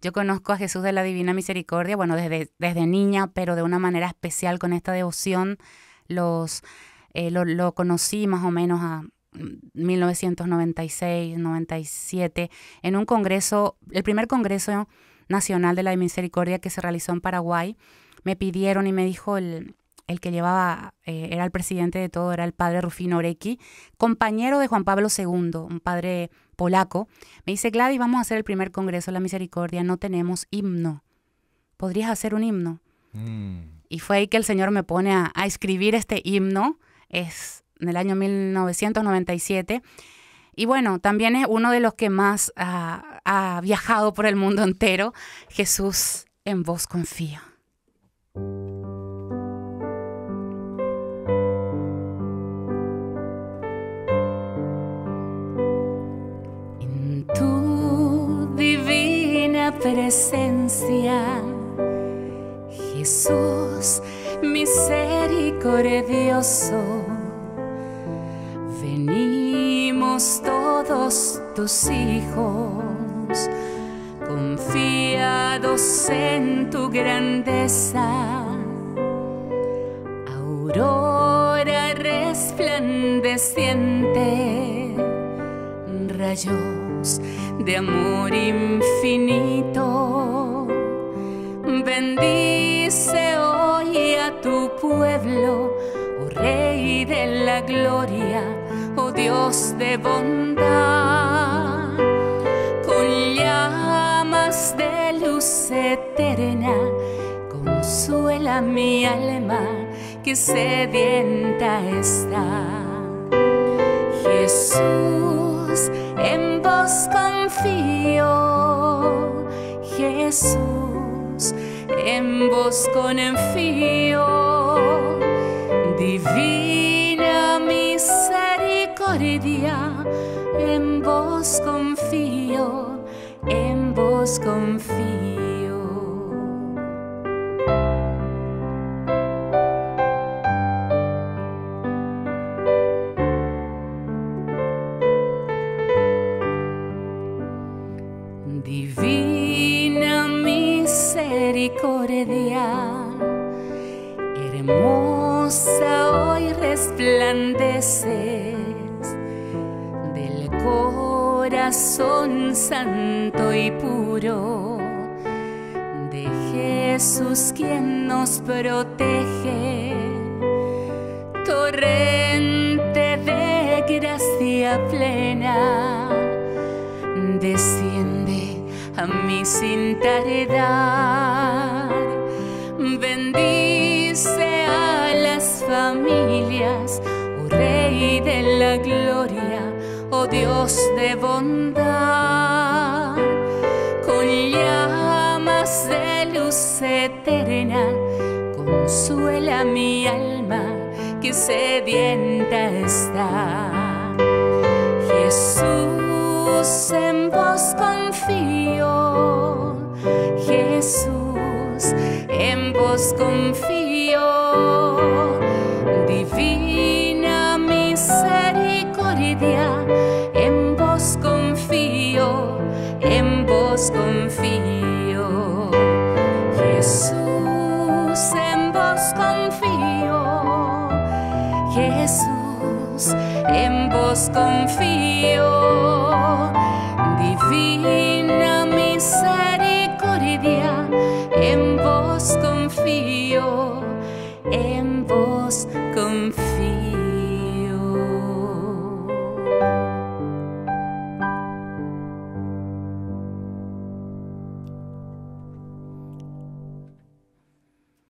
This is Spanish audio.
Yo conozco a Jesús de la Divina Misericordia, bueno, desde niña, pero de una manera especial con esta devoción. Lo conocí más o menos a 1996, 97, en un congreso, el primer congreso nacional de la Misericordia que se realizó en Paraguay. Me pidieron y me dijo el que llevaba, era el presidente de todo, era el padre Rufino Orecki, compañero de Juan Pablo II, un padre polaco. Me dice: Gladys, vamos a hacer el primer congreso de la Misericordia, no tenemos himno. ¿Podrías hacer un himno? Y fue ahí que el Señor me pone a escribir este himno, es en el año 1997. Y bueno, también es uno de los que más ha viajado por el mundo entero. Jesús, en vos confío. En tu divina presencia, Jesús misericordioso, venimos todos tus hijos, confiados en tu grandeza, aurora resplandeciente, rayos de amor infinito. Bendice hoy a tu pueblo, oh Rey de la gloria, oh Dios de bondad. Con llamas de luz eterna, consuela mi alma que sedienta está. Jesús, en vos confío. Jesús, en vos confío. Divina misericordia, en vos confío, en vos confío. Divina misericordia, hermosa hoy resplandeces del corazón santo y puro de Jesús, quien nos protege. Torrente de gracia plena, desciende a mí sin tardar. Bendice a las familias, oh Rey de la gloria, oh Dios de bondad. Con llamas de luz eterna, consuela mi alma que sedienta está. Jesús, en vos confío. Jesús, en vos confío. Divina misericordia, en vos confío, en vos confío. Jesús, en vos confío. Jesús, en vos confío. Divina misericordia, en vos confío, en vos confío.